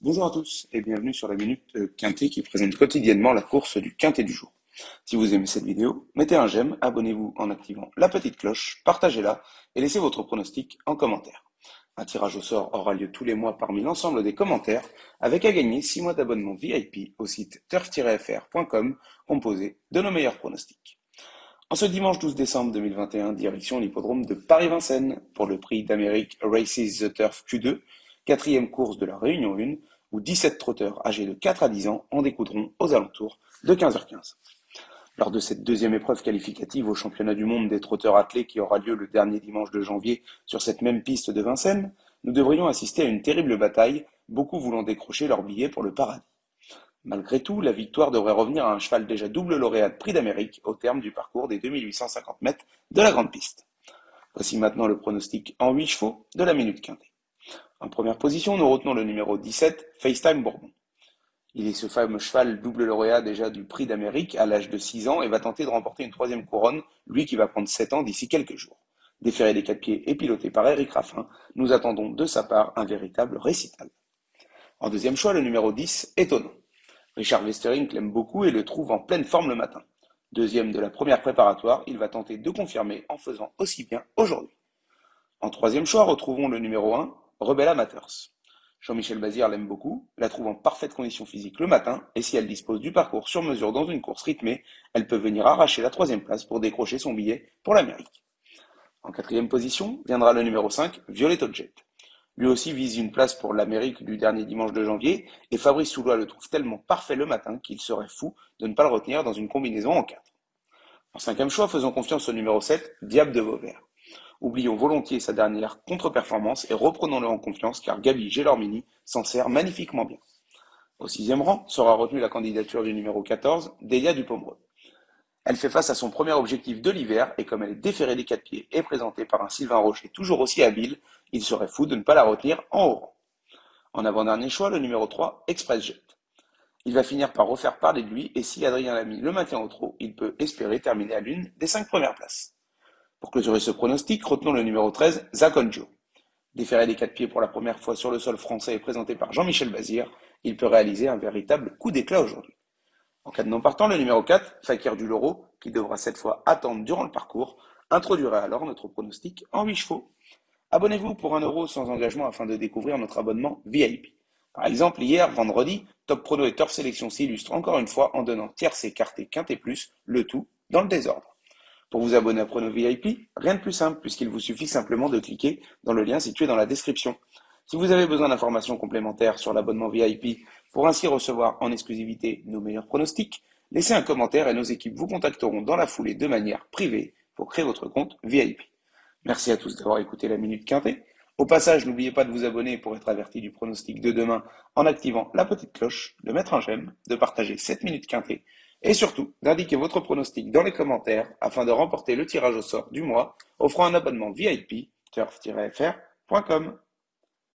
Bonjour à tous et bienvenue sur la Minute Quintet qui présente quotidiennement la course du Quintet du jour. Si vous aimez cette vidéo, mettez un j'aime, abonnez-vous en activant la petite cloche, partagez-la et laissez votre pronostic en commentaire. Un tirage au sort aura lieu tous les mois parmi l'ensemble des commentaires avec à gagner 6 mois d'abonnement VIP au site turf-fr.com composé de nos meilleurs pronostics. En ce dimanche 12 décembre 2021, direction l'hippodrome de Paris-Vincennes pour le prix d'Amérique Races the Turf Q2, quatrième course de la Réunion 1, où 17 trotteurs âgés de 4 à 10 ans en découdront aux alentours de 15h15. Lors de cette deuxième épreuve qualificative au championnat du monde des trotteurs attelés qui aura lieu le dernier dimanche de janvier sur cette même piste de Vincennes, nous devrions assister à une terrible bataille, beaucoup voulant décrocher leur billet pour le paradis. Malgré tout, la victoire devrait revenir à un cheval déjà double lauréat de Prix d'Amérique au terme du parcours des 2850 mètres de la grande piste. Voici maintenant le pronostic en 8 chevaux de la Minute Quintet. En première position, nous retenons le numéro 17, FaceTime Bourbon. Il est ce fameux cheval double lauréat déjà du Prix d'Amérique à l'âge de 6 ans et va tenter de remporter une troisième couronne, lui qui va prendre 7 ans d'ici quelques jours. Déféré des 4 pieds et piloté par Eric Raffin, nous attendons de sa part un véritable récital. En deuxième choix, le numéro 10, Étonnant. Richard Westering l'aime beaucoup et le trouve en pleine forme le matin. Deuxième de la première préparatoire, il va tenter de confirmer en faisant aussi bien aujourd'hui. En troisième choix, retrouvons le numéro 1, Rebel Amateurs. Jean-Michel Bazir l'aime beaucoup, la trouve en parfaite condition physique le matin, et si elle dispose du parcours sur mesure dans une course rythmée, elle peut venir arracher la troisième place pour décrocher son billet pour l'Amérique. En quatrième position viendra le numéro 5, Violet Jet. Lui aussi vise une place pour l'Amérique du dernier dimanche de janvier, et Fabrice Soulois le trouve tellement parfait le matin qu'il serait fou de ne pas le retenir dans une combinaison en 4. En cinquième choix, faisons confiance au numéro 7, Diable de Vauvert. Oublions volontiers sa dernière contre-performance et reprenons-le en confiance car Gabi Gelormini s'en sert magnifiquement bien. Au sixième rang sera retenue la candidature du numéro 14, Delia Dupomereux. Elle fait face à son premier objectif de l'hiver et comme elle est déférée des 4 pieds et présentée par un Sylvain Rocher toujours aussi habile, il serait fou de ne pas la retenir en haut rang. En avant-dernier choix, le numéro 3, Express Jet. Il va finir par refaire parler de lui et si Adrien Lamy le maintient au trot, il peut espérer terminer à l'une des 5 premières places. Pour clôturer ce pronostic, retenons le numéro 13, Zakonjo. Déféré des 4 pieds pour la première fois sur le sol français et présenté par Jean-Michel Bazir, il peut réaliser un véritable coup d'éclat aujourd'hui. En cas de non partant, le numéro 4, Fakir du Loro, qui devra cette fois attendre durant le parcours, introduirait alors notre pronostic en 8 chevaux. Abonnez-vous pour 1 € sans engagement afin de découvrir notre abonnement VIP. Par exemple, hier, vendredi, Top Prono et Turf Sélection s'illustrent encore une fois en donnant tiercé, quarté, quinté plus, le tout dans le désordre. Pour vous abonner à Prono VIP, rien de plus simple puisqu'il vous suffit simplement de cliquer dans le lien situé dans la description. Si vous avez besoin d'informations complémentaires sur l'abonnement VIP pour ainsi recevoir en exclusivité nos meilleurs pronostics, laissez un commentaire et nos équipes vous contacteront dans la foulée de manière privée pour créer votre compte VIP. Merci à tous d'avoir écouté la Minute Quintet. Au passage, n'oubliez pas de vous abonner pour être averti du pronostic de demain en activant la petite cloche, de mettre un j'aime, de partager cette Minute Quintet et surtout d'indiquer votre pronostic dans les commentaires afin de remporter le tirage au sort du mois offrant un abonnement VIP turf-fr.com.